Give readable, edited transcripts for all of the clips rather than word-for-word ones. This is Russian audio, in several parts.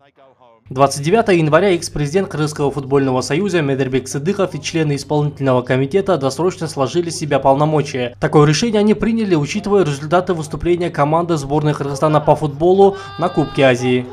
29 января экс-президент Кыргызского футбольного союза Медербек Сыдыков и члены исполнительного комитета досрочно сложили с себя полномочия. Такое решение они приняли, учитывая результаты выступления команды сборной Кыргызстана по футболу на Кубке Азии.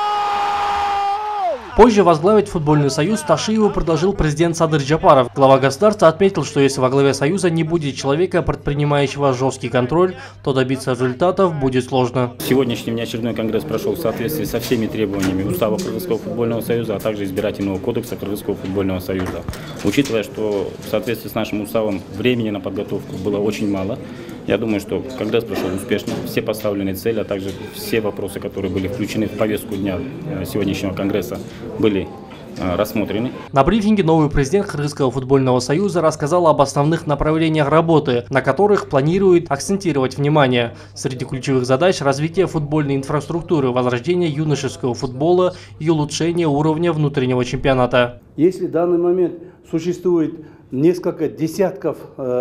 Позже возглавить футбольный союз Ташиеву предложил президент Садыр Джапаров. Глава государства отметил, что если во главе союза не будет человека, предпринимающего жесткий контроль, то добиться результатов будет сложно. Сегодняшний внеочередной конгресс прошел в соответствии со всеми требованиями Устава Кыргызского футбольного союза, а также избирательного кодекса Кыргызского футбольного союза. Учитывая, что в соответствии с нашим уставом времени на подготовку было очень мало, я думаю, что конгресс прошел успешно. Все поставленные цели, а также все вопросы, которые были включены в повестку дня сегодняшнего конгресса, были рассмотрены. На брифинге новый президент Кыргызского футбольного союза рассказал об основных направлениях работы, на которых планирует акцентировать внимание. Среди ключевых задач – развитие футбольной инфраструктуры, возрождение юношеского футбола и улучшение уровня внутреннего чемпионата. Если в данный момент существует несколько десятков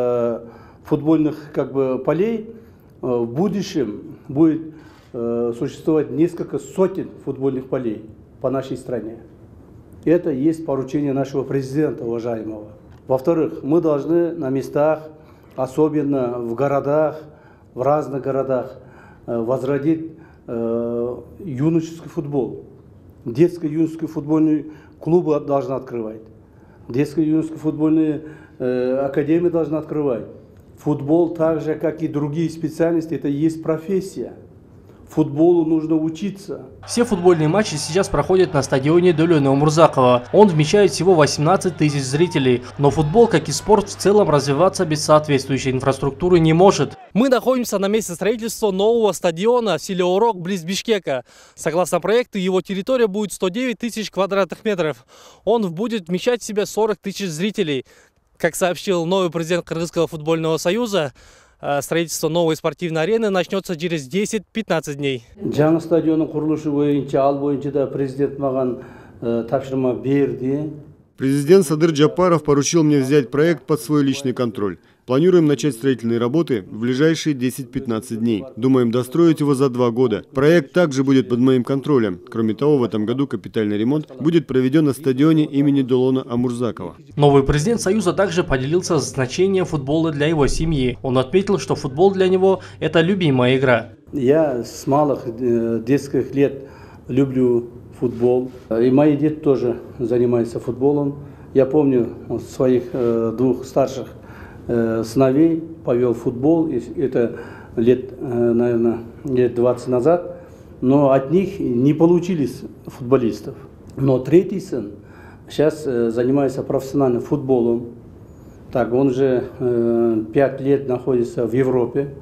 футбольных полей, в будущем будет существовать несколько сотен футбольных полей по нашей стране. Это и есть поручение нашего президента, уважаемого. Во-вторых, мы должны на местах, особенно в городах, в разных городах, возродить юношеский футбол. Детско-юношеские футбольные клубы должны открывать. Детско-юношеские футбольные академии должны открывать. Футбол, так же, как и другие специальности, это и есть профессия. Футболу нужно учиться. Все футбольные матчи сейчас проходят на стадионе Долёна Умурзакова. Он вмещает всего 18 тысяч зрителей. Но футбол, как и спорт, в целом развиваться без соответствующей инфраструктуры не может. Мы находимся на месте строительства нового стадиона в селе Орок, близ Бишкека. Согласно проекту, его территория будет 109 тысяч квадратных метров. Он будет вмещать в себя 40 тысяч зрителей. Как сообщил новый президент Кыргызского футбольного союза, строительство новой спортивной арены начнется через 10-15 дней. Жаңы стадионның құрылышы бойынша, ал бойынша да президент маған тапшырма берді. Президент Садыр Джапаров поручил мне взять проект под свой личный контроль. Планируем начать строительные работы в ближайшие 10-15 дней. Думаем достроить его за 2 года. Проект также будет под моим контролем. Кроме того, в этом году капитальный ремонт будет проведен на стадионе имени Долона Амурзакова. Новый президент Союза также поделился значением футбола для его семьи. Он отметил, что футбол для него – это любимая игра. Я с малых детских лет люблю футбол. И мои дети тоже занимаются футболом. Я помню своих 2 старших сыновей повел футбол, это наверное, лет 20 назад, но от них не получились футболистов. Но 3-й сын сейчас занимается профессиональным футболом. Так, он же 5 лет находится в Европе,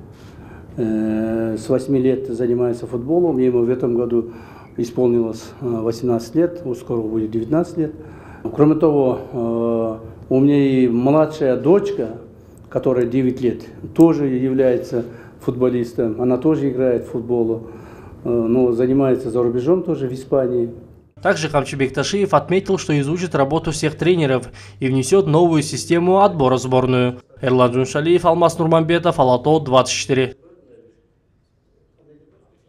с 8 лет занимается футболом, ему в этом году исполнилось 18 лет, скоро будет 19 лет. Кроме того, у меня и младшая дочка, которая 9 лет, тоже является футболистом. Она тоже играет в футбол, но занимается за рубежом тоже в Испании. Также Камчыбек Ташиев отметил, что изучит работу всех тренеров и внесет новую систему отбора в сборную. Эрлан Джуншалиев, Алмаз Нурманбетов, Алато, 24.